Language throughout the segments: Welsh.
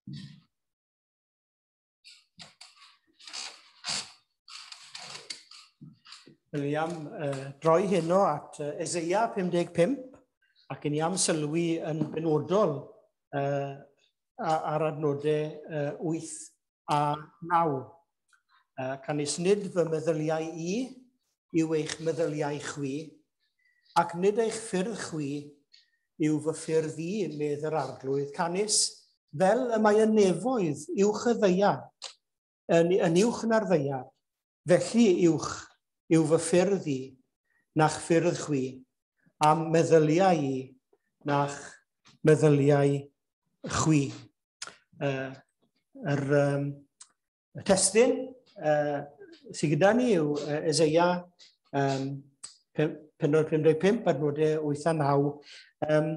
Ni am droi heno at Eseia 55 ac ni am sylwi yn benodol ar adnodau 8 a 9. Canis nid fy meddyliau yw eich meddyliau chwi, ac nid eich ffyrdd chwi yw fy ffyrdd medd yr arglwydd. Canis fel y mae y nefoedd uwch y ddeia, yn uwch na'r ddeia, felly yw fy ffyrdd na'ch ffyrdd chwi, a meddyliau na'ch meddyliau chwi. Y testyn sydd gyda ni yw Eseia 55 adnodau 8 a 9.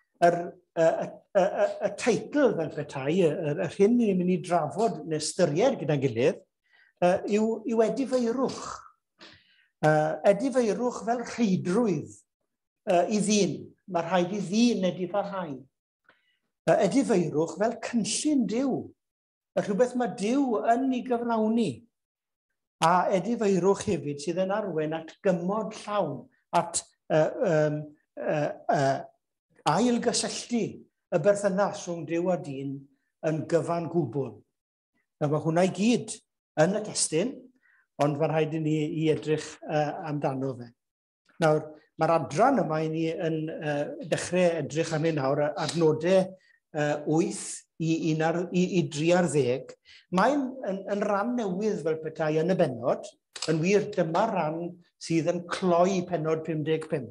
Y teitl fel petai, yr hyn ni'n mynd i drafod neu ystyried gyda'n gilydd, yw Edifeirwch. Edifeirwch fel rheidrwydd i ddyn. Mae rhaid i ddyn edifarhau. Edifeirwch fel cynllun Duw. Rhywbeth mae Duw yn ei gyflawni. A edifeirwch hefyd sydd yn arwain at gymod llawn, at ailgysylltu y berthynas rhwng Duw a dyn yn gyfan gwbl. Mae hwnna i gyd yn y testyn, ond mae'n rhaid i ni i edrych amdano fe. Nawr, mae'r adran yma i ni yn dechrau edrych arnyn nawr, adnodau 8 i 13. Mae'n ran newydd fel petai yn y benod, yn wir dyma ran sydd yn cloi penod 55.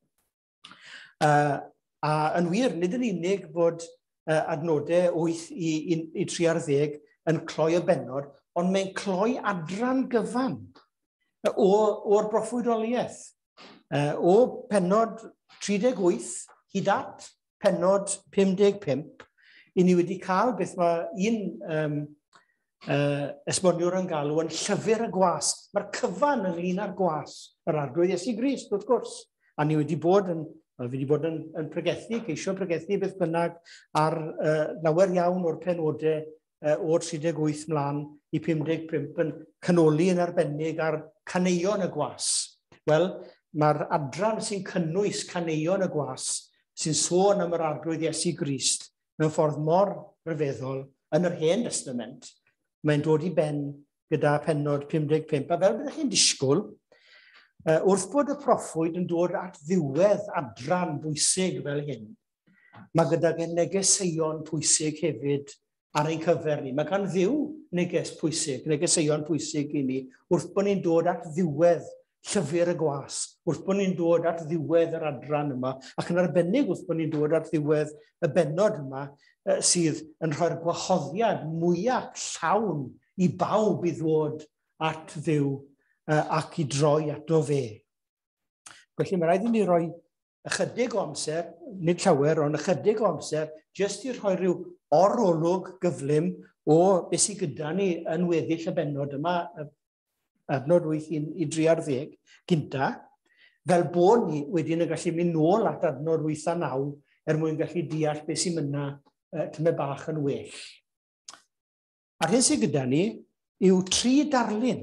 A yn wir, nid yn unig bod adnodau 8 i 13 yn cloi y benod, ond mae'n cloi adran gyfan o'r broffwydoliaeth. O penod 38 hyd at penod 55, i ni wedi cael beth mae un esboniwr yn galw yn llyfr y gwas. Mae'r cyfan ynglyn â'r gwas, yr arglwydd Iesu Grist, wrth gwrs. A ni wedi bod yn pregethu, ceisio pregethu beth bynnag ar lawer iawn o'r penodau o'r 38 mlaen i 55 yn canoli yn arbennig ar caneuon y gwas. Wel, mae'r adran sy'n cynnwys caneuon y gwas sy'n sôn am yr arglwydd Iesu Grist mewn ffordd mor rhyfeddol yn yr Hen Testament. Mae'n dod i ben gyda penod 55. A fel byddwch chi'n disgwyl, wrth bod y proffwyd yn dod at ddiwedd adran bwysig fel hyn, mae gyda negeseuon pwysig hefyd ar ein cyfer ni. Mae gan Dduw neges pwysig, negeseuon pwysig i ni, wrth bod ni'n dod at ddiwedd llyfr y gwas, wrth bod ni'n dod at ddiwedd yr adran yma, ac yn arbennig wrth bod ni'n dod at ddiwedd y benod yma, sydd yn rhoi'r gwahoddiad mwyaf llawn i bawb i ddod at Dduw ac i droi ato fe. Felly mae rhaid i ni roi ychydig o amser, nid llawer, ond ychydig o amser, jyst i rhoi rhyw orolwg gyflym o beth sydd gyda ni yn weddill y benod yma, adnod 8 i 13, gynta, fel bod ni wedyn yn gallu mynd nôl at adnod 8 a 9 mwyn gallu deall beth sy'n mynna tymed bach yn well. A'r hyn sydd gyda ni yw 3 darlun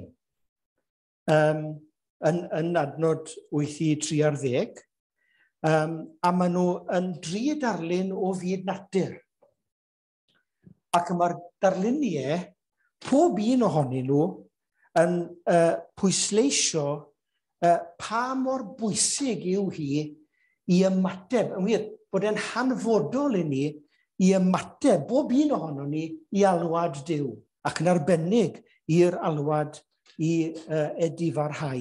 yn adnod 8 i 13, a maen nhw yn 3 darlun o fyd natur. Ac mae'r darluniau, pob un ohonyn nhw, yn pwysleisio pa mor bwysig yw hi i ymateb, yn wir, bod e'n hanfodol i ni i ymateb, bob un ohono ni, i alwad Duw, ac yn arbennig i'r alwad i edifarhau.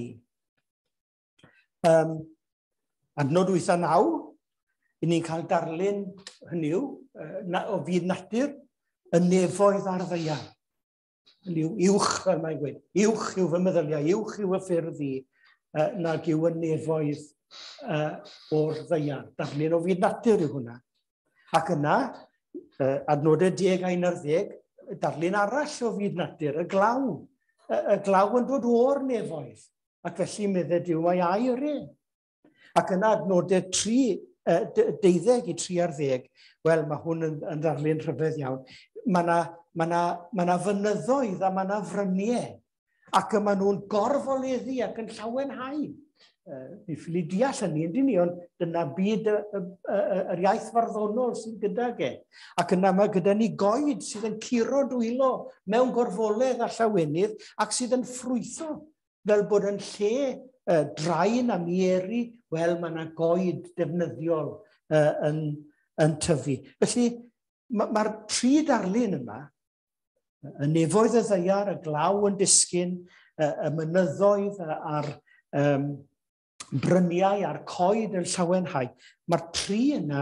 Adnod 8 a 9, i ni'n cael darlun hynny o fyd natur, y nefoedd ar ddeiar. Uwch, fel mae'n gweud, uwch yw fy meddyliau, uwch yw y ffyrdd i, nag yw y nefoedd o'r ddeiar. Darlun o fyd natur yw hwnna. Ac yna, adnodau 10 a 11, darlun arall o fyd natur, y glaw. Y glaw yn dod o'r nefoedd, ac felly meddwl Duw mae air e. Ac yna adnodau 12 i 13, wel, mae hwn yn darlun rhyfedd iawn. ma fynyddoedd a mae yna fryniau ac maen nhw'n gorfoleddu ac yn llawenhau. Ni ffili deall hynny, yndyn ni, ond dyna byd yr iaith farddonol sydd gyda ge. Ac yna mae gyda ni goed sydd yn curo dwylo mewn gorfoledd a llawenydd ac sydd yn ffrwytho fel bod yn lle draen a mieru, wel mae yna goed defnyddiol yn tyfu. Felly mae'r tri darlun yma, y nefoedd y ddeiar, y glaw yn disgyn, y mynyddoedd a'r bryniau a'r coed yn llawenhau. Mae'r tri yna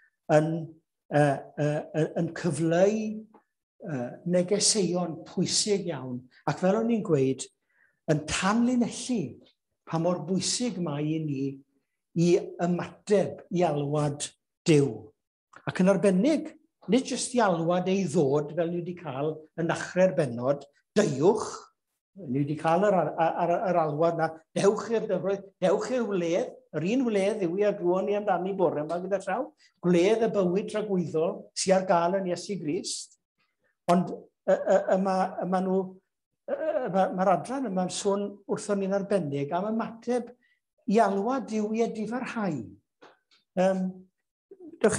yn cyfleu negeseuon pwysig iawn. Ac fel o'n i'n gweud, yn tanlinellu pa mor bwysig mae i ni i ymateb i alwad Duw. Ac yn arbennig, nid jyst i alwad ei ddod fel ni wedi cael yn dechrau'r benod, deuwch, ni wedi cael yr alwad na, dewch i'r dyfroedd, dewch i'r wledd, yr un wledd yw i agrwon ni amdani bore yma gyda llaw, gwledd y bywyd tragwyddol sy'n ar gael yn Iesu Grist. Ond mae'r adran yma'n sôn wrthon ni'n arbennig am ymateb i alwad Duw i edifarhau. Dewch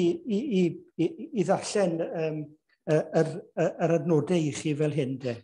i ddarllen yr adnodau i chi fel hyn de.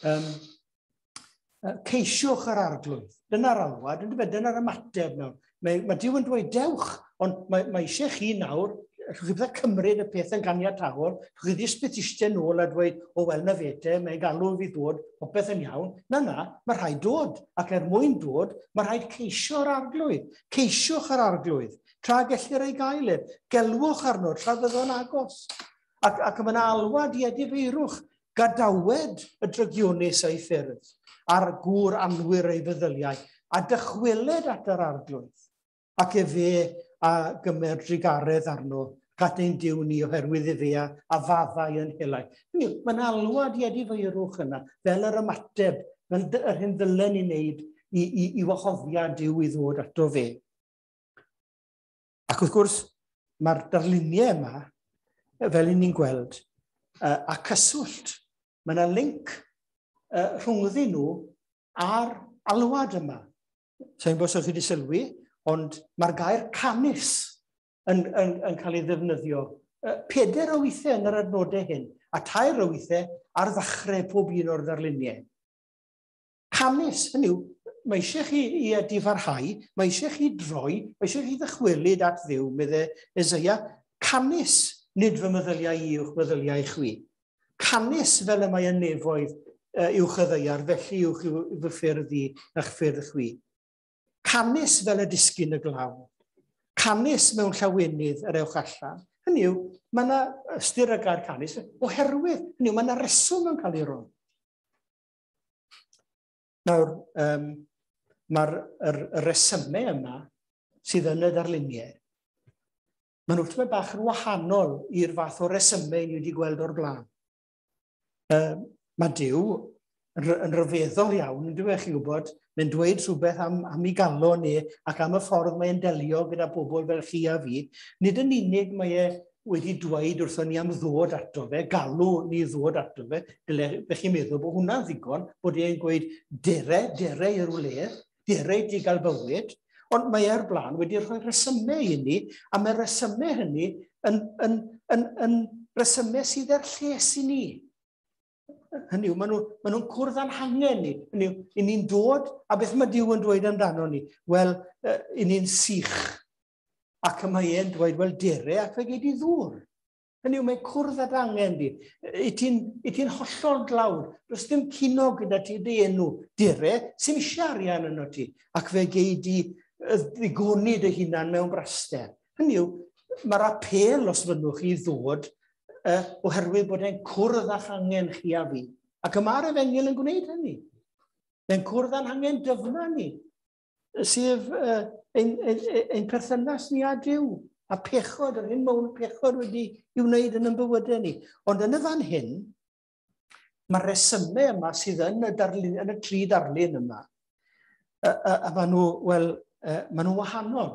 Ceisiwch yr arglwydd. Dyna'r alwad, dyna'r ymateb nawr. Mae Duw yn dweud dewch, ond mae eisiau chi nawr, rhywch chi bydda cymryd y peth yn ganiatawol, rhywch chi ddys beth eistedd nôl a dweud, o wel na fete, mae galw fi ddod, popeth yn iawn. Na, mae rhaid dod, ac mwyn dod, mae rhaid ceisio'r arglwydd. Ceisiwch yr arglwydd, tra gellir ei gael gelwch arno, tra fydd o'n agos. Ac mae yna alwad i Edifeirwch, gadawed y drygionus ei ffyrdd, a'r gŵr anwyr ei feddyliau, a dychweled at yr arglwydd, ac fe a gymer drigaredd arno, gat ein Duw ni oherwydd Eseia a faddau yn helai. Mae'n alwad i Edifeirwch yna, fel yr ymateb, fel yr hyn ddylen i wneud i wahoddiad Duw i ddod ato fe. Ac wrth gwrs, mae'r darluniau yma, fel i ni'n gweld, a cyswllt. Mae yna link rhwngddyn nhw a'r alwad yma. Sa'n bod sy'n chi wedi sylwi, ond mae'r gair canus yn cael ei ddefnyddio. 4 o weithiau yn yr adnodau hyn, a 2 o weithiau ar ddechrau pob un o'r ddarluniau. Canus, hynny yw, mae eisiau chi i edifarhau, mae eisiau chi droi, mae eisiau chi ddychwelyd at Dduw, medde Eseia, canus, nid fy meddyliau i uwch meddyliau chwi. Canus fel y mae yn nefoedd uwch y ddeiar, felly uwch fy ffyrdd i a'ch ffyrdd chwi. Canus fel y disgyn y glaw. Canus mewn llawenydd yr ewch allan. Hynny yw, mae yna ystyr y gair canus, oherwydd, hynny yw, mae yna reswm yn cael ei roi. Nawr, mae'r resymau yma sydd yn y darluniau, maen nhw'n bach yn wahanol i'r fath o resymau ni wedi gweld o'r blaen. Mae Duw yn ryfeddol iawn, yn dweud chi wybod, mae'n dweud rhywbeth am ei galon ni ac am y ffordd mae'n delio gyda bobl fel chi a fi. Nid yn unig mae wedi dweud wrthon ni am ddod ato fe, galw ni ddod ato fe, fe chi'n meddwl bod hwnna'n ddigon, bod e'n gweud derau i'r wledd, derau i gael bywyd, ond mae e'r blaen wedi rhoi resymau i ni, a mae resymau hynny yn resymau sydd ar lles i ni. Hynny yw, maen nhw'n cwrdd anhangen ni. Hynny yw, i ni'n dod, a beth mae Duw yn dweud amdano ni? Wel, i ni'n sych. Ac mae e'n dweud, wel, derau ac fe gyd i ddŵr. Hynny yw, mae'n cwrdd ad angen di. I ti'n hollol glawr. Does dim cuno gyda ti dy enw. Derau, sy'n eisiau arian yno ti. Ac fe gyd i ddigoni dy hunan mewn braster. Hynny yw, mae'r apel os fyddwch chi ddod oherwydd bod e'n cwrdd a'ch angen chi a fi. Ac yma'r Efengil yn gwneud hynny. Mae'n cwrdd â'n angen dyfna ni, sef ein perthynas ni a Duw, a pechod, yr hyn mewn pechod wedi i'w wneud yn bywydau ni. Ond yn y fan hyn, mae'r resymau yma sydd yn y 3 darlun yma, a maen nhw wahanol.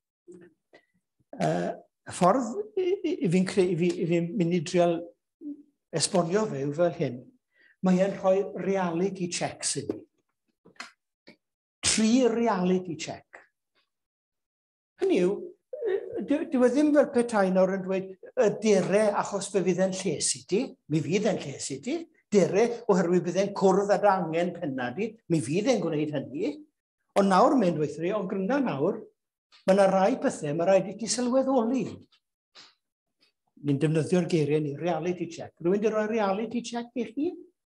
Y ffordd i fi'n mynd i drial esbonio fe yw fel hyn. Mae e'n rhoi reality checks i ni. 3 reality check. Hynny yw, dyw e ddim fel petai nawr yn dweud y derau achos fe fydd e'n lles i ti, mi fydd e'n lles i ti, derau oherwydd bydd e'n cwrdd â angen penna di, mi fydd e'n gwneud hynny, ond nawr mae'n dweud ni, ond gryna nawr, mae yna rai pethau, mae rhaid i ti sylweddoli. Ni'n defnyddio'r geiriau ni, reality check. Rwy'n di roi reality check i chi?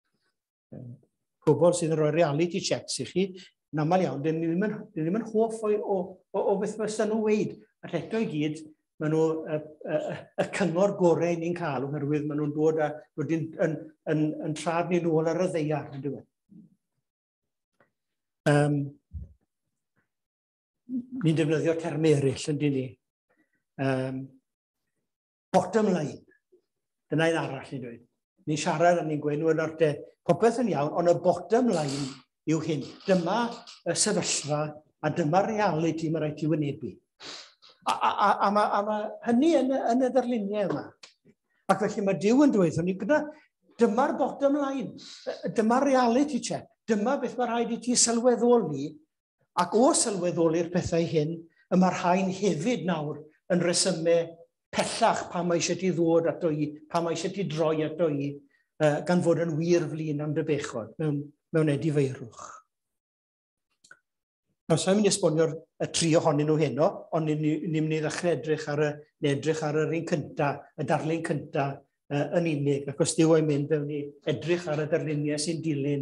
Pobl sydd yn rhoi reality checks i chi, yn aml iawn, dyn ni ddim yn hoff o beth mae nhw'n weid. A eto i gyd, maen nhw y cyngor gorau ni'n cael, oherwydd maen nhw'n dod yn trad ni'n ôl ar y ddeiar, yn dweud. Ni'n defnyddio termau eraill, yn dyn ni. Bottom line, dyna un arall ni'n dweud. Ni'n siarad a ni'n gweud nhw'n orte, popeth yn iawn, ond y bottom line yw hyn. Dyma y sefyllfa a dyma reality mae rhaid i wynebu. A mae hynny yn y ddarluniau yma. Ac felly mae Duw yn dweud, dyma'r bottom line, dyma'r reality check, dyma beth mae rhaid i ti sylweddoli, ac o sylweddoli'r pethau hyn, y mae rhain hefyd nawr yn resymau pellach pa mae eisiau ti ddod ato i, pa mae eisiau ti droi ato i, gan fod yn wir flin am dy bechod mewn Edifeirwch. Nawr, sa'n mynd i esbonio'r 3 ohonyn nhw heno, ond ni'n mynd i ddechrau edrych ar yr un cyntaf, y darlun cyntaf yn unig, ac os Duw yn mynd fewn i edrych ar y darluniau sy'n dilyn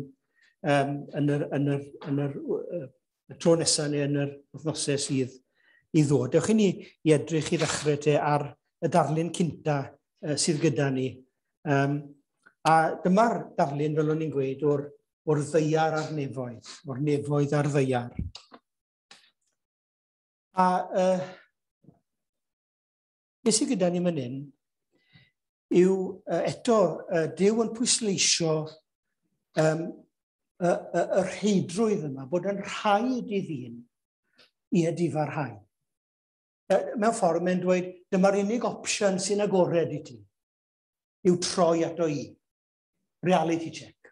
yn y tro nesaf neu yn yr wythnosau sydd i ddod. Dewch i ni i edrych i ddechrau te ar y darlun cyntaf sydd gyda ni. A dyma'r darlun, fel o'n i'n gweud, o'r ddeiar a'r nefoedd, o'r nefoedd a'r ddeiar. A beth sydd gyda ni fan hyn yw eto Duw yn pwysleisio yr heidrwydd yma, bod yn rhaid i ddyn i edifarhau. Mewn ffordd, mae'n dweud, dyma'r unig opsiwn sy'n agored i ti, yw troi ato i. Reality check.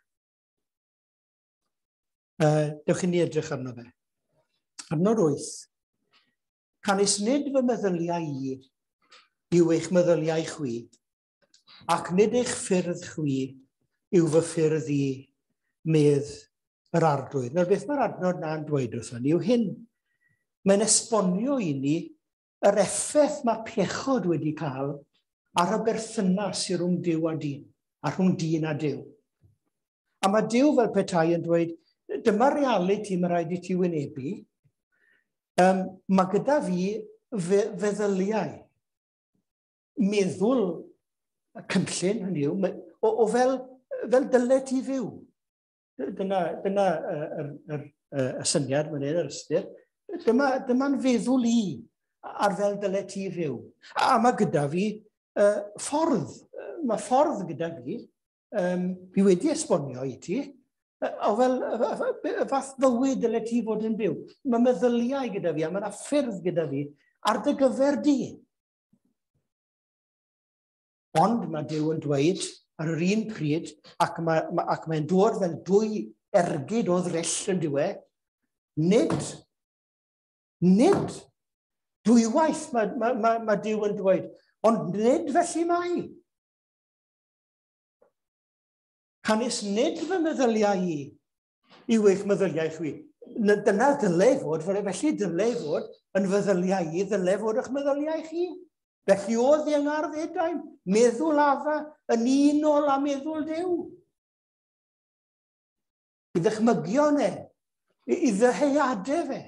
Dewch i ni edrych arno fe. Adnod 8. Canis nid fy meddyliau i yw eich meddyliau chwi, ac nid eich ffyrdd chwi yw fy ffyrdd i, medd yr ardwydd. Nawr, beth mae'r adnod na'n dweud wrthon ni yw hyn. Mae'n esbonio i ni yr effaith mae pechod wedi cael ar y berthynas i rhwng Duw a dyn, a rhwng dyn a Duw. A mae Duw fel petai yn dweud, dyma reality mae rhaid i ti wynebu. Mae gyda fi feddyliau, meddwl cynllun, hynny yw, o fel dyle ti fyw. Dyna y syniad mae'n yr ystyr. Dyma'n feddwl i ar fel dyle ti fyw. A mae gyda fi ffordd. Mae ffordd gyda fi. Fi wedi esbonio i ti. O fel y fath fywyd dyle ti fod yn byw. Mae meddyliau gyda fi, a mae yna ffyrdd gyda fi ar dy gyfer di. Ond mae Duw yn dweud ar yr un pryd, ac mae'n dod fel 2 ergyd o ddryll yn diwedd, nid dwywaith mae Duw yn dweud, ond nid felly mai. Canis nid fy meddyliau i yw eich meddyliau chwi. Dyna dylai fod, felly dylai fod yn feddyliau i, dylai fod eich meddyliau chi. Felly oedd ei angardd edain, meddwl afa yn unol a meddwl Duw. I ddychmygio ne, i ddyheuadau fe,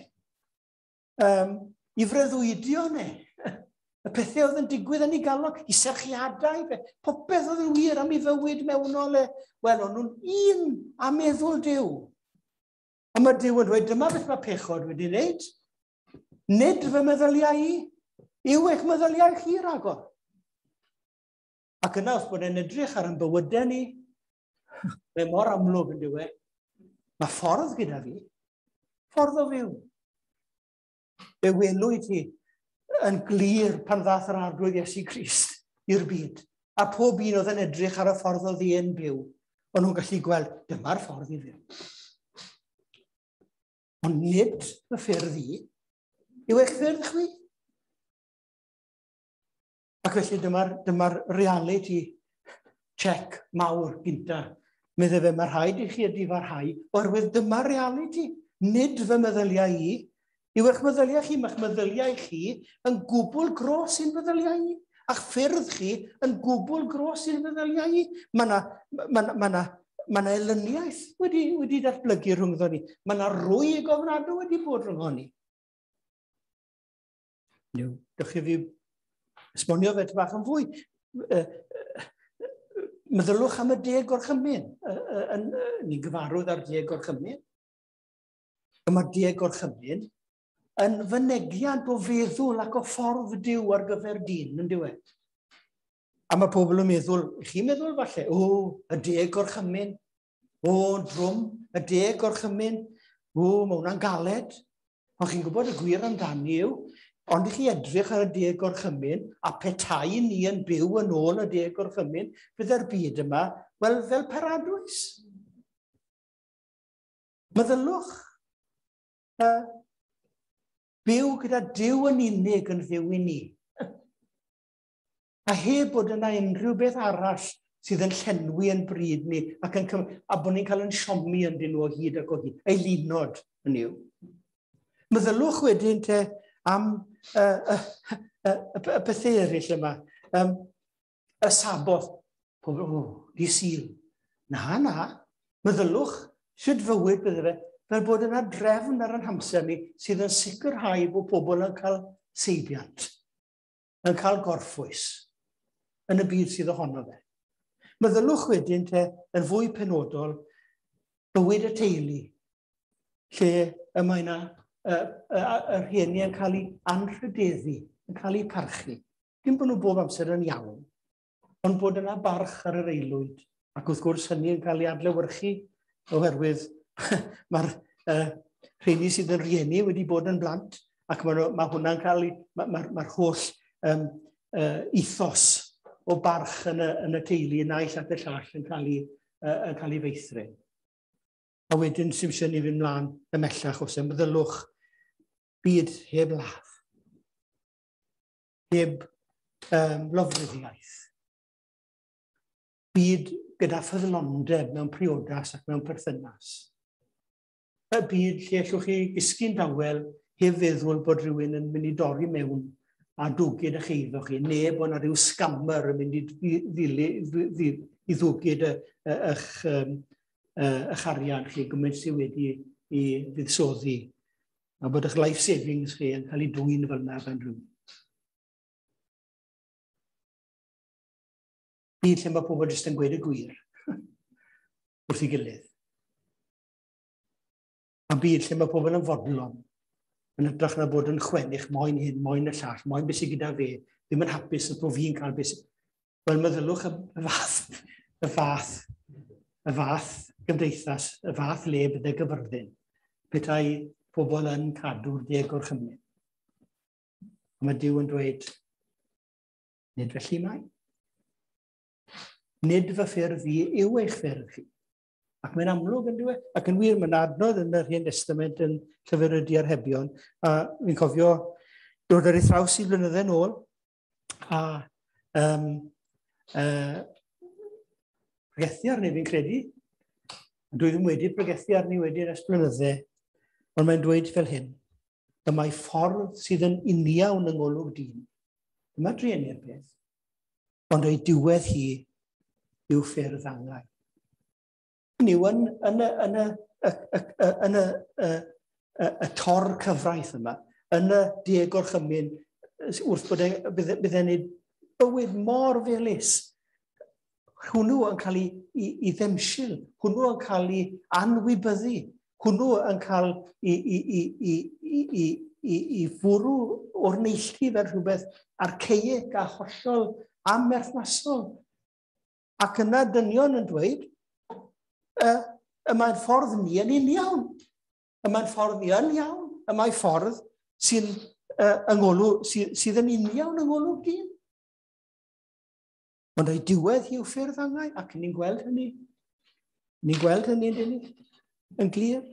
i freuddwydio ne, y pethau oedd yn digwydd yn ei galon, i serchiadau fe, popeth oedd yn wir am ei fywyd mewnol e, wel, o'n nhw'n un a meddwl Duw. A mae Duw yn dweud, dyma beth mae pechod wedi wneud, nid fy meddyliau i, yw eich meddyliau chi ragor. Ac yna, os bod e'n edrych ar yn bywydau ni, mae mor amlwg yn diwedd, mae ffordd gyda fi, ffordd o fyw. Fe welwyd ti yn glir pan ddath yr arglwydd Iesu Grist i'r byd. A pob un oedd yn edrych ar y ffordd o ddyn byw, ond nhw'n gallu gweld, dyma'r ffordd i fyw. Ond nid y ffyrdd i, yw eich ffyrdd chwi. Ac felly dyma'r reality check mawr gynta. Medde fe, mae rhaid i chi ydifarhau, oherwydd dyma'r reality. Nid fy meddyliau i, yw eich meddyliau chi, mae'ch meddyliau chi yn gwbl gros i'n meddyliau i. A'ch ffyrdd chi yn gwbl gros i'n meddyliau i. Mae yna elyniaeth wedi datblygu rhwngddo ni. Mae yna rwyg ofnadwy wedi bod rhwngddo ni. Dych chi fi esbonio fe bach yn fwy. Meddylwch am y 10 gorchymyn. Ni'n gyfarwydd ar 10 gorchymyn. Mae'r 10 gorchymyn yn fynegiad o feddwl ac o ffordd Duw ar gyfer dyn, yn diwedd. A mae pobl yn meddwl, chi'n meddwl falle, y 10 gorchymyn, drwm, y 10 gorchymyn, mae hwnna'n galed. Ond chi'n gwybod y gwir amdani yw, ond i chi edrych ar y 10 gorchymyn, a petai ni yn byw yn ôl y 10 gorchymyn, bydde'r byd yma, wel, fel paradwys. Meddylwch, byw gyda Duw yn unig yn fyw i ni. A heb bod yna unrhyw beth arall sydd yn llenwi yn bryd ni, a bod ni'n cael yn siomi yn dyn nhw o hyd ac o hyd. Ei lunod yn yw. Meddylwch wedyn te am y pethau eraill yma. Y sabodd. Di Sul. Na. Meddylwch, sydd fywyd bydde fe, fel bod yna drefn ar yn hamser ni sydd yn sicrhau bod pobl yn cael seibiant, yn cael gorffwys yn y byd sydd ohono fe. Meddylwch wedyn te yn fwy penodol bywyd y teulu, lle mae yna y rhieni yn cael ei anrhydeddu, yn cael ei parchu. Dim bod nhw bob amser yn iawn, ond bod yna barch ar yr aelwyd. Ac wrth gwrs hynny yn cael ei adlewyrchu oherwydd mae'r rhieni sydd yn rhieni wedi bod yn blant, ac mae hwnna'n cael ei, mae'r holl ethos o barch yn y teulu naill at y llall yn cael ei feithrin. A wedyn, sy'n eisiau ni fynd mlaen ymellach os meddylwch byd heb laff, heb lofruddiaeth, byd gyda ffyddlondeb mewn priodas ac mewn perthynas. Y byd lle allwch chi gysgu'n dawel heb feddwl bod rhywun yn mynd i dorri mewn a dwgyd eich eiddo chi, neu bod yna rhyw scammer yn mynd i ddwgyd eich arian chi, gymaint sydd wedi i fuddsoddi, a bod eich life savings chi yn cael ei dwyn fel yna gan rhywun. Byd lle mae pobl jyst yn gweud y gwir wrth ei gilydd. A byd lle mae pobl yn fodlon, yn edrych na bod yn chwennych, moyn hyn, moyn y llall, moyn beth sydd gyda fe, ddim yn hapus bod fi'n cael beth. Wel, meddylwch y fath gymdeithas, y fath le bydde gyfyrddin, petai pobl yn cadw'r 10 gorchymyn. Mae Duw yn dweud, nid felly mai. Nid fy ffyrdd fi yw eich ffyrdd chi. Ac mae'n amlwg yn diwedd, ac yn wir, mae'n adnodd yn yr Hen Testament yn llyfr y Diarhebion. A fi'n cofio dod ar ei thraws i blynydde nôl, a pregethu arni fi'n credu. Dwi ddim wedi pregethu arni wedi ers blynydde, ond mae'n dweud fel hyn, dyma'i ffordd sydd yn uniawn yng ngolwg dyn. Dyma drueni'r peth, ond o'i diwedd hi yw ffyrdd angau. Hynny yw, yn y tor cyfraith yma, yn y 10 gorchymyn, wrth bod bydde'n neud bywyd mor felys, hwnnw yn cael ei ddemsil, hwnnw yn cael ei anwybyddu, hwnnw yn cael ei fwrw o'r neilltu fel rhywbeth archaic a hollol amerthnasol. Ac yna dynion yn dweud, yma'n ffordd ni yn uniawn. Yma'n ffordd ni yn iawn. Yma'n ffordd sydd yn uniawn yng ngolwg dyn. Ond ei diwedd hi'w ffyrdd angau, ac ni'n gweld hynny. Ni'n gweld hynny, yn glir.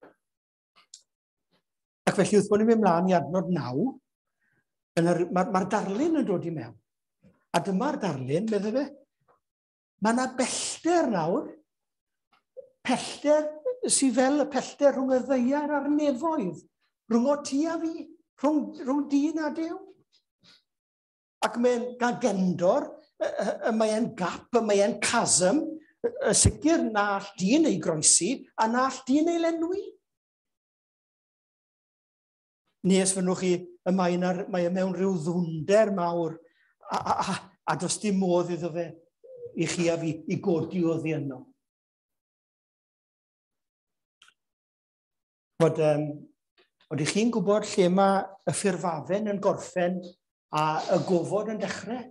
Ac felly wrth bod ni'n mynd mlaen i adnod 9, mae'r darlun yn dod i mewn. A dyma'r darlun, meddwl fe, mae yna bellter nawr, pellter sydd fel y pellter rhwng y ddeiar a'r nefoedd, rhwng o ti a fi, rhwng dyn a Duw. Ac mae'n gael gendor, mae e'n gap, mae e'n chasm, sicr na all dyn ei groesi, a na all dyn ei lenwi. Nes fynnwch chi, mae mewn rhyw ddwnder mawr, a does dim modd iddo fe i chi a fi i godi o ddienno. Oeddech chi'n gwybod lle mae y ffurfafen yn gorffen a y gofod yn dechrau?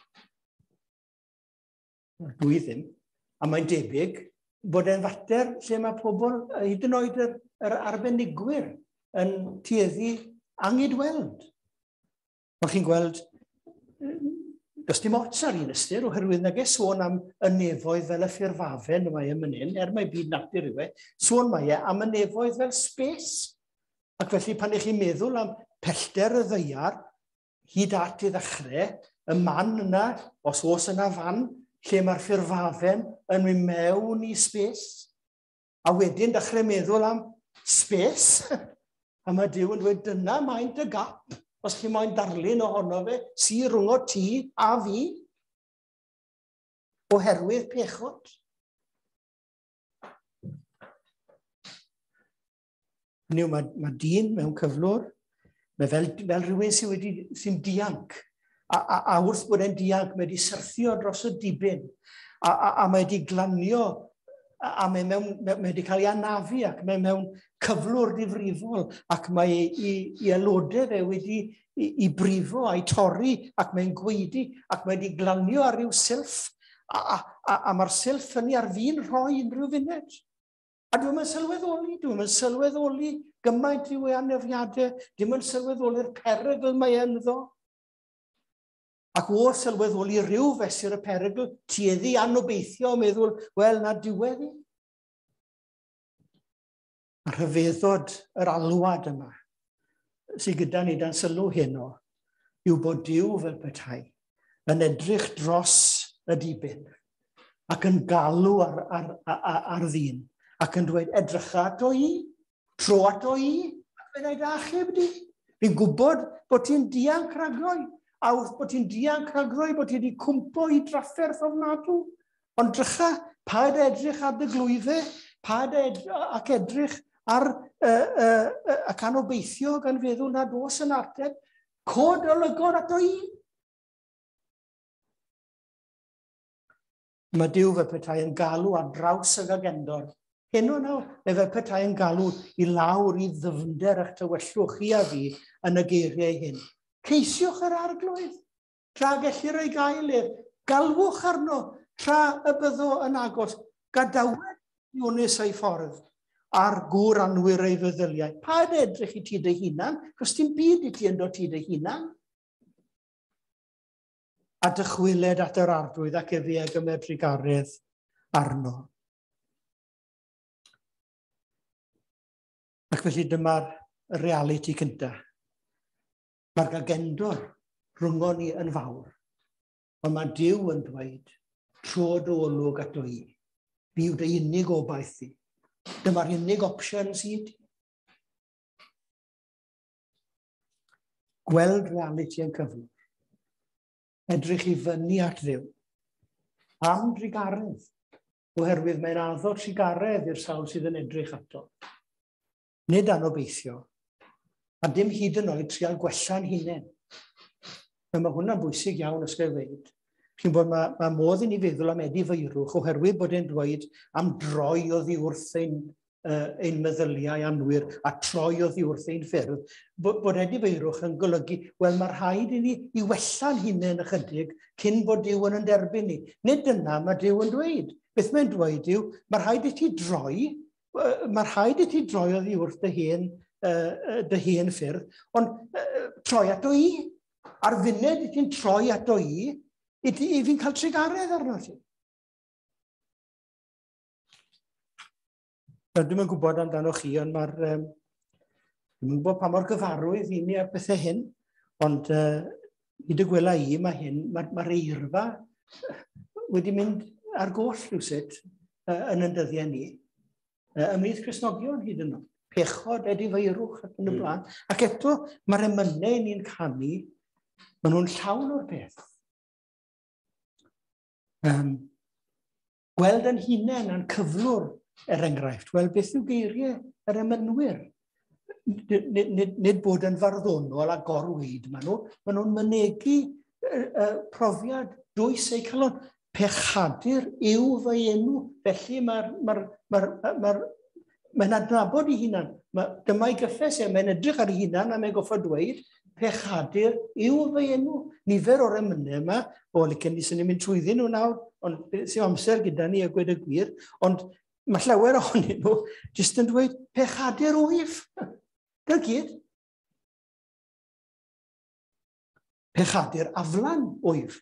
Dwi ddim. A mae'n debyg bod e'n fater lle mae pobl, hyd yn oed yr arbenigwyr, yn tueddu angydweld. Mae chi'n gweld, does dim ots ar un ystyr, oherwydd nag e sôn am y nefoedd fel y ffurfafen mae yn mynd, mae byd natur yw e, sôn mae am y nefoedd fel space. Ac felly pan ych chi'n meddwl am pellter y ddeiar, hyd at i ddechrau, y man yna, os oes yna fan, lle mae'r ffurfafen yn mynd mewn i space, a wedyn dechrau meddwl am space, a mae Duw yn dweud, dyna maent y gap, os chi moyn darlun ohono fe, sy'n rhwng o ti a fi, oherwydd pechod. Mae dyn mewn cyflwr, mae fel rhywun sy'n dianc, a wrth bod e'n dianc, mae wedi syrthio dros y dibyn, a mae wedi glanio, a mae wedi cael ei anafu, ac mae mewn cyflwr difrifol, ac mae ei aelodau fe wedi i brifo a'i torri, ac mae'n gweidi, ac mae wedi glanio ar ryw silff, a mae'r silff hynny ar fi'n rhoi unrhyw funud. A dwi'n yn sylweddoli gymaint i'w anafiadau, dim yn sylweddoli'r perygl mae ynddo. Ac o sylweddoli ryw fesur y perygl, tueddu anobeithio, meddwl, wel, na diwedd i. A rhyfeddod yr alwad yma, sydd gyda ni dan sylw heno, yw bod Duw fel petai yn edrych dros y dibyn, ac yn galw ar ddyn, ac yn dweud, edrycha ato i, tro ato i, ac fe'n ei achub di. Fi'n gwybod bod ti'n dianc rhagroi, a wrth bod ti'n dianc rhagroi, bod ti wedi cwmpo i drafferth ofnadw. Ond drycha, pa yd edrych ar dy glwyfau, ac edrych ar y canobeithio gan feddwl nad oes yn ateb, cod olygod ato i. Mae Duw fe petai yn galw ar draws y gagendor. Heno nawr, mae fe petai yn galw i lawr i ddyfnder eich tywellwch chi a fi yn y geiriau hyn. Ceisiwch yr arglwydd, tra gellir ei gael ef. Galwch arno, tra y byddo yn agos. Gadawed Ionis ei ffordd a'r gŵr anwyr ei feddyliau. Pa edrych i ti dy hunan? Cos dim byd i ti yn dod ti dy hunan. A dychwyled at yr arglwydd ac efi ag y medrigaredd arno. Ac felly dyma'r realiti cyntaf. Mae'r gagendor rhwng ni yn fawr. Ond mae Duw yn dweud, trod o olwg ato i. Fi yw dy unig obaith i. Dyma'r unig opsiwn sydd. Gweld realiti yn cyflwr. Edrych i fyny at Dduw. Am drigaredd. Oherwydd mae'n addo trigaredd i'r sawl sydd yn edrych ato. Nid anobeithio. A dim hyd yn oed trial gwella'n hunain. Mae hwnna'n bwysig iawn ysgrifennu dweud. Chi'n bod mae modd i ni feddwl am Edifeirwch oherwydd bod e'n dweud am droi oddi wrth ein meddyliau anwyr a troi oddi wrth ein ffyrdd. Bod Edifeirwch yn golygu, wel mae rhaid i ni i wella'n hunain ychydig cyn bod Duw yn derbyn ni. Nid dyna mae Duw yn dweud. Beth mae'n dweud yw, mae rhaid i ti droi, oddi wrth dy hen ffyrdd, ond troi ato i. Ar funed i ti'n troi ato i, i fi'n cael trigaredd arno ti. Dwi'n yn gwybod amdano chi, ond dwi'n gwybod pa mor gyfarwydd i ni a bethau hyn, ond hyd y gwela i, mae'r eirfa wedi mynd ar goll rhywsut yn y dyddiau ni. Ymwneud Cristnogion hyd yn oed. Pechod, Edifeirwch ac yn y blaen. Ac eto, mae'r emynau ni'n canu, maen nhw'n llawn o'r beth. Gweld yn hunain a'n cyflwr enghraifft. Wel, beth yw geiriau yr emynwyr? Nid bod yn farddonol a gorweid maen nhw. Maen nhw'n mynegu profiad dwys eu calon. Pechadur yw fy enw. Felly mae'n adnabod ei hunan. Dyma'i gyffes mae'n edrych ar ei hunan a mae'n goffa dweud, pechadur yw fy enw. Nifer o'r emynau yma, licen ni sy'n ni'n mynd trwyddyn nhw nawr, ond sy'n amser gyda ni a gweud y gwir, ond mae llawer ohonyn nhw jyst yn dweud pechadur wyf. Dyna gyd. Pechadur aflan wyf.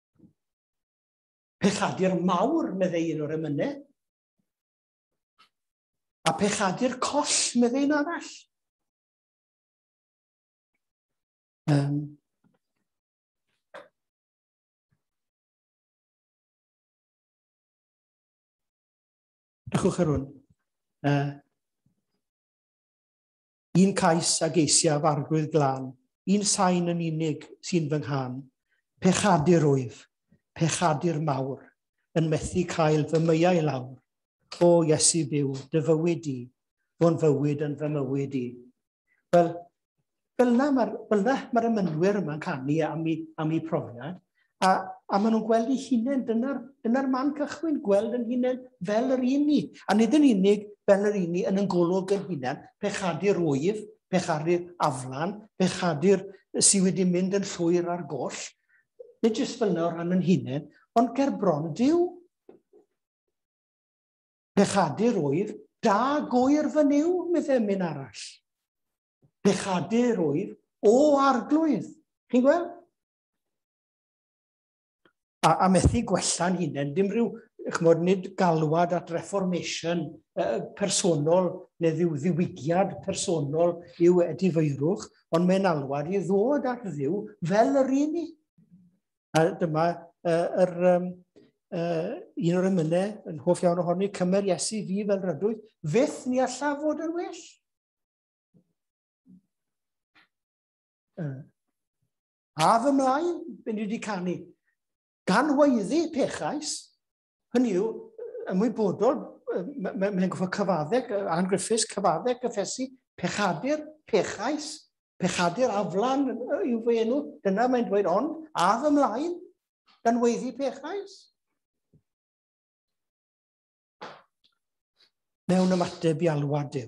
Pechadur mawr, meddai un o'r emynau. A pechadur coll, meddai un arall. Dachwch ar hwn. Un cais ag eisia farglwydd glân, un sain yn unig sy'n fy nghan, pechadur wyf, pechadur mawr, yn methu cael fy myau lawr. O Iesu byw, dy fywyd i, fo'n fywyd yn fy mywyd i. Wel, fel na mae'r emynwyr yma'n canu am ei profiad, a maen nhw'n gweld ei hunain, dyna'r man cychwyn, gweld yn hunain fel yr un ni. A nid yn unig fel yr un ni yn golwg yn hunain, pechadur wyf, pechadur aflan, pechadur sydd wedi mynd yn llwyr ar goll, nid jyst fel na o ran yn hunain, ond gerbron Duw. Pechadur wyf, da gwyr fy niw, meddai mynd arall. Pechadur wyf, o arglwydd. Chi'n gweld? A methu gwella'n hunain, dim rhyw, nid galwad at reformation personol neu ddiwygiad personol yw Edifeirwch, ond mae'n alwad i ddod at Dduw fel yr un ni. A dyma un o'r emynau, yn hoff iawn ohoni, cymer Iesu fi fel rydwydd, fyth ni alla fod yn well. A fy mlaen, ben ni wedi canu, gan waeddu pechais, hynny yw, ymwybodol, mae'n goffa cyfaddeg, Ann Griffiths, cyfaddeg, gyffesu, pechadur, pechais, pechadur aflan yw fy enw, dyna mae'n dweud, ond, a fy mlaen, gan waeddu pechais. Mewn ymateb i alwad Duw.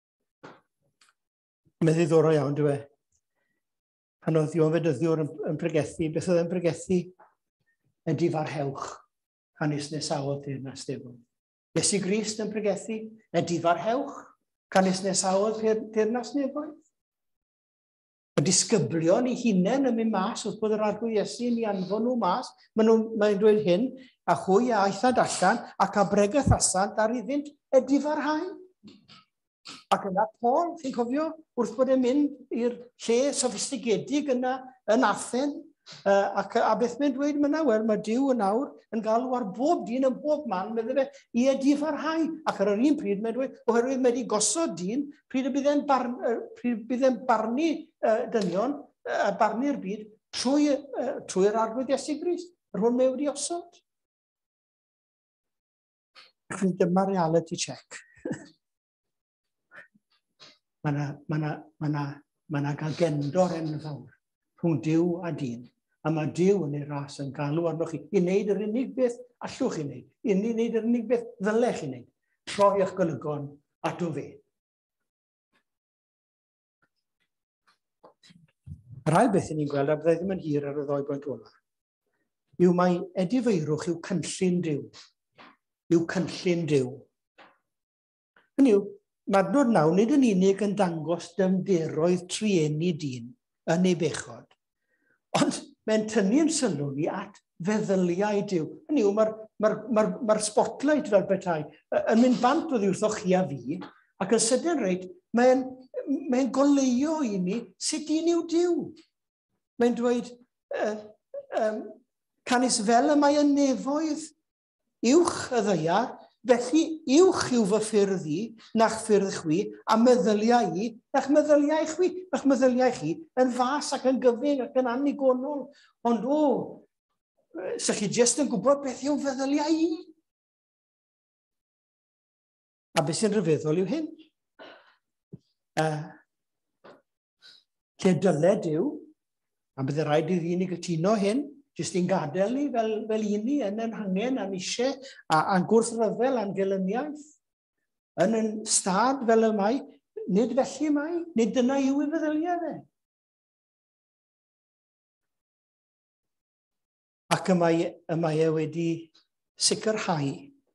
Mae'n ddiddorol iawn, dwi e. Pan oedd Iwan Fedyddiwr yn pregethu, beth oedd yn pregethu? Edifeirwch, canis nesawodd teyrnas Duw. Iesu Grist yn pregethu, Edifeirwch, canis nesawodd teyrnas Duw. Y disgyblion ei hunain yn mynd mas, wrth bod yr arglwydd Iesu yn ei anfon nhw mas, mae'n dweud hyn, a hwy a aethad allan, ac a bregaeth allan, dar iddynt Edifeirwch. Ac yna Paul, chi'n cofio, wrth bod e'n mynd i'r lle sophistigedig yna yn Athen, a beth mae'n dweud yna, wel, mae Duw yn awr yn galw ar bob dyn yn bob man, meddwl fe, i Edifeirwch. Ac ar yr un pryd, mae'n dweud, oherwydd mae wedi gosod dyn, pryd bydd e'n barnu dynion, barnu'r byd, trwy'r arglwydd Iesu Grist. Yr hwn mae wedi osod. Dyma reality check. Mae gael gendor enfawr rhwng Duw a dyn. A mae Duw yn ei ras yn galw arnoch chi i wneud yr unig beth allwch chi wneud. I wneud yr unig beth ddylech chi wneud. Troi eich golygon at o fe. Yr ail beth ni'n gweld, a byddai ddim yn hir ar y ddoi bwynt ola, yw mae Edifeirwch yw cynllun Duw. Yw cynllun Duw. Hynny yw, mae adnod naw nid yn unig yn dangos dymderoedd trienni dyn yn ei bechod, ond mae'n tynnu'n sylw ni at feddyliau Duw. Hynny yw, mae'r spotlight fel petai yn mynd bant o ddiwrtho chi a fi, ac yn sydyn reit, mae'n goleio i ni sut un yw Duw. Mae'n dweud, canis fel y mae y nefoedd uwch y ddaear, felly uwch yw fy ffyrdd i, na'ch ffyrdd chwi, a meddyliau i, na'ch meddyliau chwi. Na'ch meddyliau chi yn fas ac yn gyfyng ac yn anigonol. Ond sa'ch chi jyst yn gwybod beth yw feddyliau i. A beth sy'n rhyfeddol yw hyn. Lle dyled yw, a bydd rhaid i ni gytuno hyn, jyst i'n gadael ni fel un ni yn yn hangen a'n eisiau a'n gwrthryfel a'n gelyniaeth, yn yn stad fel y mae, nid felly mae, nid dyna yw ei feddyliau fe. Ac y mae e wedi sicrhau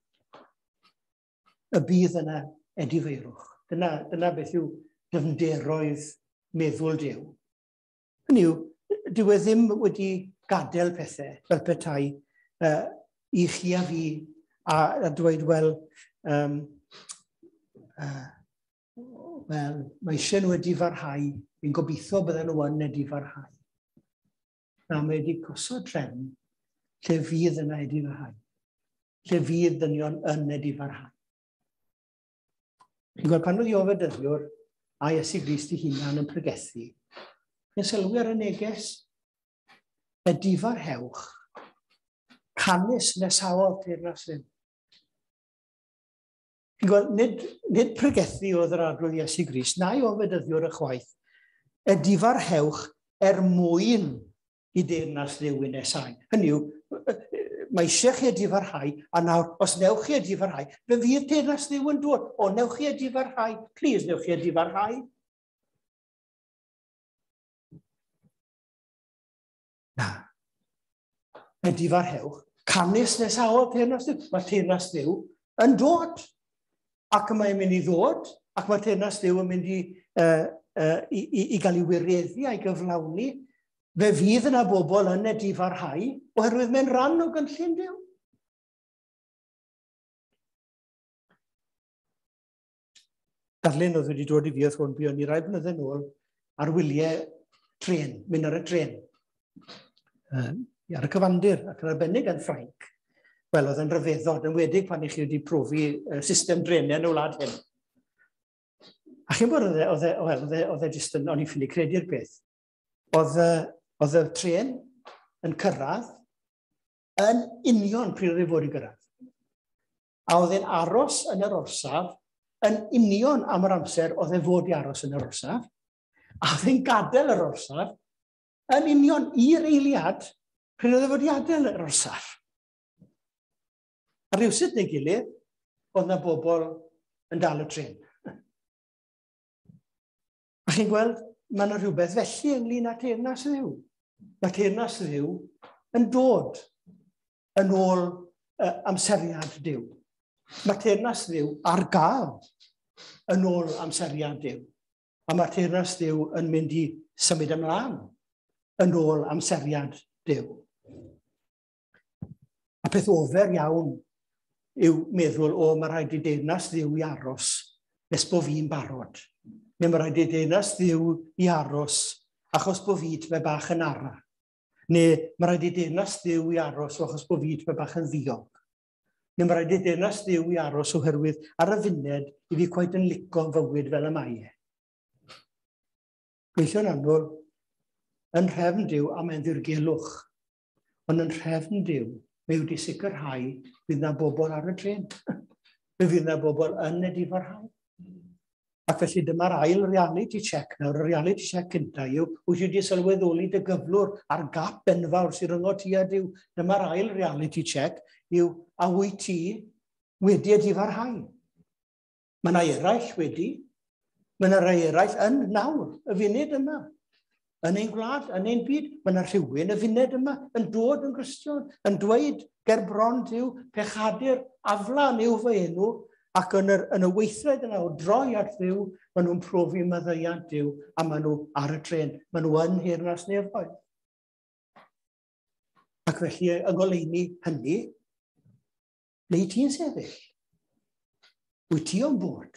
y bydd yna Edifeirwch. Dyna beth yw dyfnderoedd meddwl Duw. Hynny yw, dyw e ddim wedi gadael pethau fel petai i chi a fi a dweud, wel, mae eisiau nhw wedi farhau, fi'n gobeithio bydden nhw yn wedi farhau. Na, mae wedi gosod trefn lle fydd yna wedi farhau, lle fydd dynion yn wedi farhau. Fi'n gweld pan oedd i ofedyddiwr a Iesu Grist ei hunan yn pregethu, yn sylwi ar y neges, Edifeirwch, canis nesaol teyrnas ddim. Fi'n gweld, nid pregethu oedd yr arglwydd Iesu Grist, na i ofedyddiwr y chwaith, Edifeirwch mwyn i deyrnas Dduw yn Eseia. Hynny yw, mae eisiau chi edifarhau, a nawr, os newch chi edifarhau, fe fydd teyrnas Dduw yn dod. O, newch chi edifarhau, plis, newch chi edifarhau. Na. Edifeirwch, canis nesaol teyrnas Dduw. Mae teyrnas Dduw yn dod. Ac mae'n mynd i ddod, ac mae teyrnas Dduw yn mynd i gael ei wireddu a'i gyflawni. Fe fydd yna bobl yn edifarhau, oherwydd mae'n rhan o gynllun Duw. Darlun oedd wedi dod i fi oedd hwn, buon ni rai blynyddoedd yn ôl ar wyliau tren, mynd ar y tren. Ar y cyfandir, ac yn arbennig yn Ffrainc. Wel, oedd yn ryfeddod, yn wedig pan i chi wedi profi system drenau yn y wlad hyn. A chi'n bod, oedd e jyst yn, o'n i'n ffili credu'r beth. Oedd y tren yn cyrraedd yn union pryd oedd ei fod i gyrraedd. A oedd e'n aros yn yr orsaf yn union am yr amser oedd ei fod i aros yn yr orsaf. A oedd e'n gadael yr orsaf yn union i'r eiliad pryd oedd ei fod i adael yr orsaf. A rhywsut neu gilydd, oedd yna bobl yn dal y tren. A chi'n gweld, mae yna rhywbeth felly ynglyn â teyrnas Dduw. Mae teyrnas Dduw yn dod yn ôl amseriad Duw. Mae teyrnas Dduw ar gael yn ôl amseriad Duw. A mae teyrnas Dduw yn mynd i symud ymlaen yn ôl amseriad Duw. A peth ofer iawn yw meddwl, mae rhaid i deyrnas Dduw i aros nes bo fi'n barod. Neu mae rhaid i deyrnas Dduw i aros achos bo fi tbe bach yn ara. Neu mae rhaid i deyrnas Dduw i aros achos bo fi tbe bach yn ddiog. Neu mae rhaid i deyrnas Dduw i aros oherwydd ar y funed i fi cwaith yn lico fywyd fel y mae e. Gweithio'n annwyl, yn nhrefn Duw a mae'n ddirgelwch. Ond yn nhrefn Duw, mae wedi sicrhau bydd yna bobl ar y tren. Bydd yna bobl yn edifarhau. Ac felly dyma'r ail reality check nawr. Y reality check cyntaf yw, wyt ti wedi sylweddoli dy gyflwr ar gap enfawr sy'n rhwng o ti a Duw. Dyma'r ail reality check yw, a wyt ti wedi edifarhau. Mae yna eraill wedi. Mae yna rai eraill yn nawr, y funud yma. Yn ein gwlad, yn ein byd, mae yna rhywun y funed yma yn dod yn Gristion, yn dweud ger bron Duw, pechadur aflan yw fy enw, ac yn y weithred yna o droi at Dduw, maen nhw'n profi maddeuant Duw, a maen nhw ar y tren. Maen nhw yn Teyrnas Nefoedd. Ac felly, y goleuni hynny, le ti'n sefyll? Wyt ti o'n bod?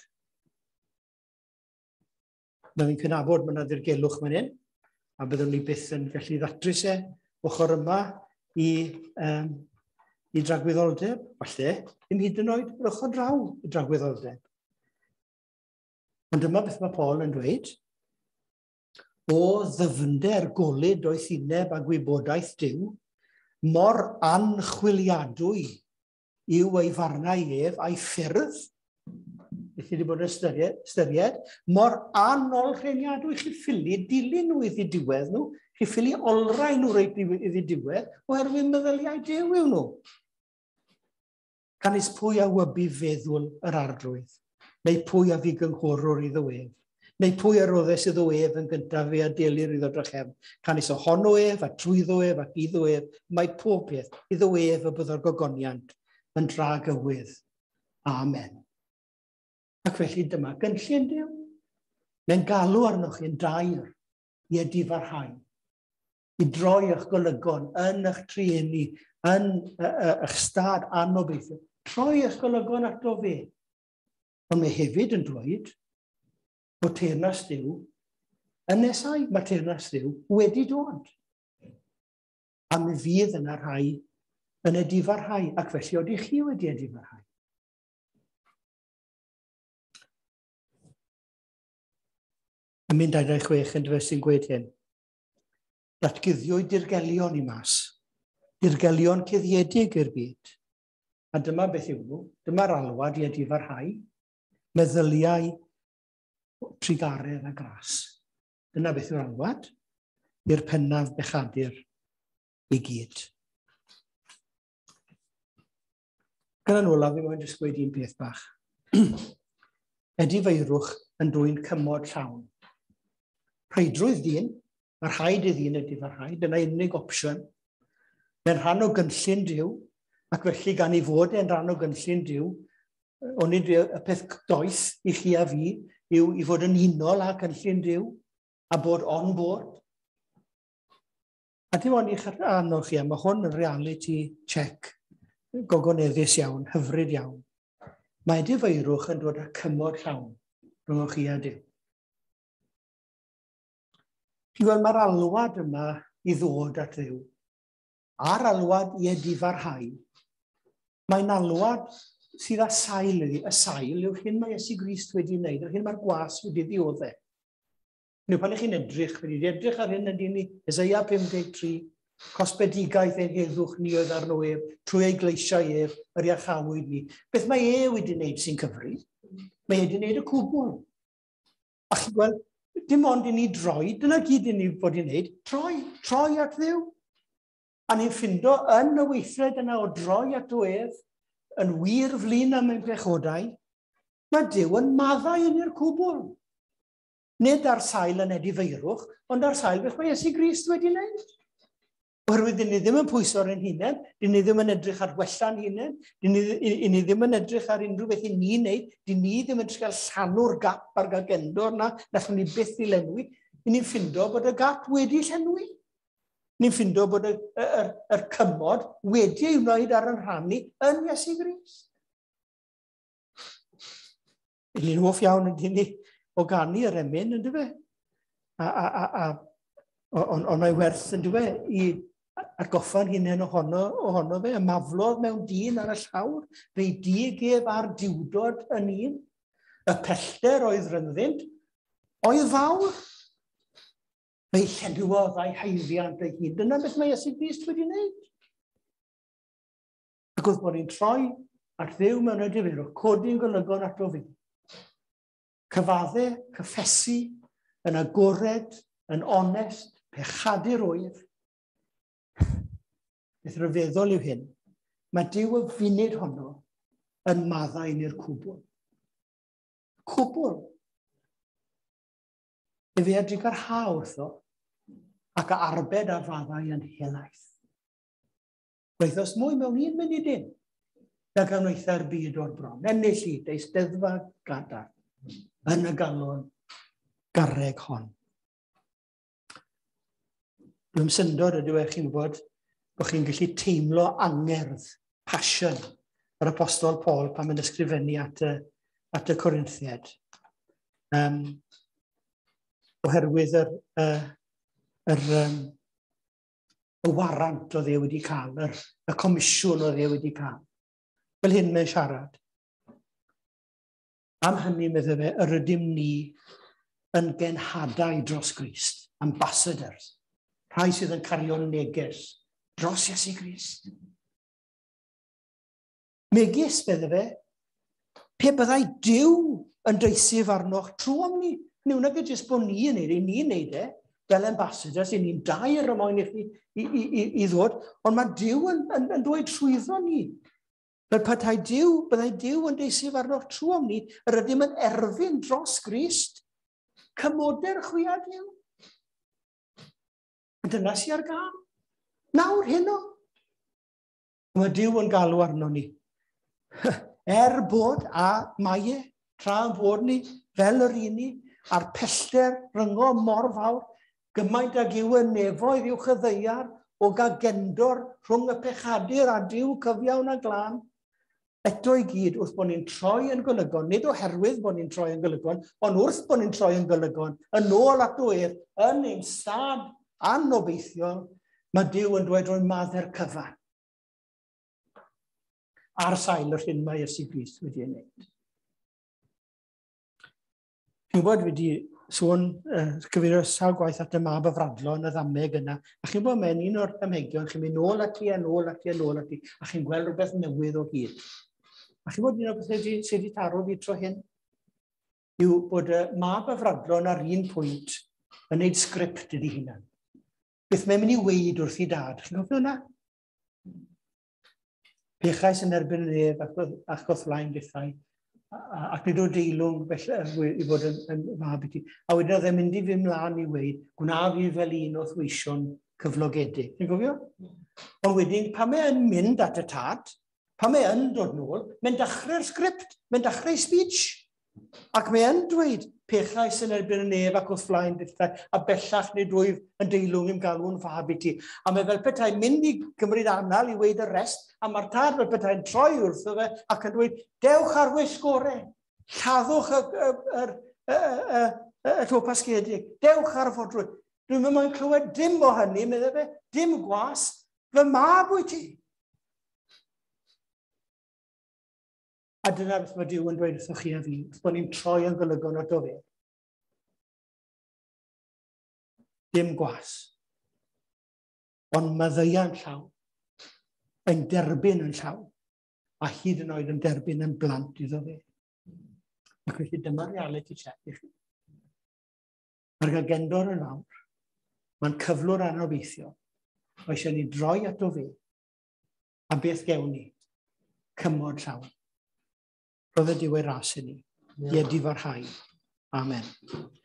Na fi'n cynabod mae yna ddirgelwch fan hyn, a byddwn ni byth yn gallu ddatrys ochr yma i dragwyddoldeb. Falle, ddim hyd yn oed yr ochr draw i dragwyddoldeb. Ond dyma beth mae Paul yn dweud. O ddyfnder golyd o'i thineb a gwybodaeth Duw, mor anchwiliadwy yw ei farnau ef a'i ffyrdd, beth wedi bod yn ystyried, mor anolrheiniadwy, chi ffili dilyn nhw iddi diwedd nhw, chi ffili olrau nhw reit iddi diwedd, oherwydd meddyliau Duw yw nhw. Canis pwy a wybu feddwl yr arglwydd, neu pwy a fi gynghorwr iddo ef, neu pwy a roddes iddo ef yn gyntaf fe a delir iddo drachefn. Canis ohono ef, a trwyddo ef, ac iddo ef, mae pob peth iddo ef y byddai'r gogoniant yn dra gywydd. Amen. Ac felly dyma gynllun Duw. Mae'n galw arnoch chi'n dair i edifarhau, i droi eich golygon yn eich trieni, yn eich stad anobeithio. Troi eich golygon ato fe. Ond mae hefyd yn dweud bod teyrnas Duw yn Eseia, mae teyrnas Duw wedi dod. A mi fydd yna rhai yn edifarhau, ac felly oeddech chi wedi edifarhau. Yn mynd 26 yn dyfais sy'n gweud hyn. Datguddiwyd dirgelion i mas, dirgelion cuddiedig i'r byd. A dyma beth yw nhw, dyma'r alwad i edifarhau, meddyliau trigaredd a gras. Dyna beth yw'r alwad i'r pennaf bechadur i gyd. Gan yn olaf, fi moyn jyst gweud un peth bach. Edifeirwch yn dwy'n cymod llawn. Rheidrwydd dyn, mae'r rhaid i ddyn edifarhau, dyna unig opsiwn. Mae'n rhan o gynllun Duw, ac felly gan ei fod e'n rhan o gynllun Duw, onid y peth doeth i chi a fi yw i fod yn unol â gynllun Duw, a bod on board. A dim ond i'ch annog chi, mae hwn yn reality check, gogoneddus iawn, hyfryd iawn. Mae Edifeirwch yn dod â cymod llawn rhwng chi a Duw. Chi'n gweld mae'r alwad yma i ddod at Dduw. A'r alwad i edifarhau. Mae'n alwad sydd â sail iddi. Y sail yw'r hyn mae Iesu Grist wedi wneud, yr hyn mae'r gwas wedi ddioddau. Neu pan ych chi'n edrych, wedi edrych ar hyn yn dyn ni, Eseia 53, cosbedigaeth ein heddwch ni oedd arno ef, trwy ei gleisiau ef, yr iachawyd ni. Beth mae wedi wneud sy'n cyfri? Mae wedi wneud y cwbl. A chi'n gweld, dim ond i ni droi, dyna gyd i ni fod i'n wneud, troi at Dduw. A ni'n ffindo yn y weithred yna o droi at o ef, yn wir flin am ein pechodau, mae Duw yn maddau yn i'r cwbl. Nid ar sail yn Edifeirwch, ond ar sail beth mae Iesu Grist wedi wneud. Oherwydd dyn ni ddim yn pwyso ar ein hunain, dyn ni ddim yn edrych ar wella'n hunain, dyn ni ddim yn edrych ar unrhyw beth i ni wneud, dyn ni ddim yn cael llanw'r gap ar gagendor na, nathon ni byth i lenwi. Ni'n ffindo bod y gap wedi llenwi. Ni'n ffindo bod y cymod wedi ei wneud ar yn rhannu yn Iesu Grist. Ni'n hoff iawn yn dyn ni o ganu yr emyn, ynddo fe? Ond mae werth, ynddo fe, i atgoffa'n hunain ohono fe, y maflodd mewn dyn ar y llawr, fe'i dig ef ar diwdod yn un, y pellter oedd rynddynt, oedd fawr. Fe'i llenwodd a'i haeddiant ei hun. Dyna beth mae Iesu Grist wedi wneud. Ac wrth bod ni'n troi at Dduw mewn Edifeirwch, codi'n golygon ato fi. Cyfaddau, cyffesu, yn agored, yn onest, pechadur oedd. Beth ryfeddol yw hyn. Mae Duw y funud honno yn maddau i'r cwbl. Cwbl. Fe edrych ar ha wrtho ac arbed ar faddau yn helaeth. Gweithos mwy mewn un munud un, na gan weithio'r byd o'r bron. Ennill i eisteddfa gadar yn y galon garreg hon. Dwi'n syndod ydyw eich chi'n gwybod bod chi'n gallu teimlo angerdd, passion, yr apostol Paul pan mae'n ysgrifennu at y Corinthiaid. Oherwydd y warant oedd e wedi cael, y comisiwn oedd e wedi cael. Fel hyn mae'n siarad. Am hynny, meddwl fe, yr ydym ni yn genhadau dros Grist, ambassadors, rhai sydd yn cario neges dros Iesu Grist. Megis, meddwl fe, pe byddai Duw yn deisif arnoch trwy am ni. Niw nag yw jyst bod ni yn neud, ni'n neud fel ambassadors, ni'n dair y moyn i ddod, ond mae Duw yn dweud trwyddo ni. Fel byddai Duw yn deisif arnoch trwy am ni, yr ydym yn erfyn dros Grist, cymoder chwiad Duw. Dyna sy'n ar gael. Nawr heno. Mae Duw yn galw arno ni. Bod a mae tra yn bod ni fel yr un ni, a'r pellter ryngo mor fawr, gymaint ag yw y nefoedd uwch y ddeiar o gael gendor rhwng y pechadur a Duw cyfiawn a glân. Eto i gyd wrth bod ni'n troi yn golygon, nid oherwydd bod ni'n troi yn golygon, ond wrth bod ni'n troi yn golygon, yn ôl at oer, yn ein stad anobeithiol, mae Duw yn dweud rwy'n madder cyfan. Ar sail yr hyn mae Iesu Grist wedi ei wneud. Chi'n bod wedi sôn cyfeirio sawl gwaith at y mab y fradlon, y ddameg yna, a chi'n bod mewn un o'r ymhegion, chi'n mynd nôl ati, a nôl ati, a nôl ati, a chi'n gweld rhywbeth newydd o hyd. A chi'n bod un o'r bethau sydd wedi taro fi tro hyn, yw bod y mab y fradlon ar un pwynt yn gwneud sgript ydi hunan. Beth mae'n mynd i weid wrth i dad. Chi'n gofio hwnna? Pechais yn erbyn y nef ac oedd flaen bethau, ac nid o deilwng i fod yn fab i ti. A wedyn oedd e'n mynd i fi mlaen i weid, gwna fi fel un o ddwysion cyflogedig. Chi'n gofio? Ond wedyn, pan mae'n mynd at y tad, pan mae'n dod nôl, mae'n dechrau'r sgript, mae'n dechrau speech. Ac mae'n dweud, pechais yn erbyn y nef ac oedd flaen bethau, a bellach nid rwyf yn deilwng i'm galw'n fab i ti. A mae fel petai'n mynd i gymryd anal i weid y rest, a mae'r tad fel petai'n troi wrtho fe ac yn dweud, dewch ar wisgorau, lladdwch y topas gedig, dewch ar y fodrwy. Dwi'n mynd moyn clywed dim o hynny, meddwl fe, dim gwas, fy mab wyt ti. A dyna beth mae Duw yn dweud wrthoch chi a fi, wrth bod ni'n troi yn golygon o fe. Dim gwas, ond maddeua'n llaw, yn derbyn yn llaw, a hyd yn oed yn derbyn yn blant iddo fe. Ac felly dyma'r reality check i chi. Mae'r gael gendor yn fawr, mae'n cyflwr anobeithio, o eisiau ni droi ato fe, a beth gewn ni? Cymod llawn. Roedd y diwedd ras i ni. Ie difarhau. Amen.